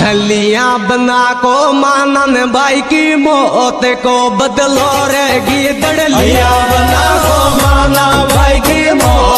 लिया बना को मानन भाई की मौत को बदलो रे गिदड़ लिया बना को माना भाई की मौत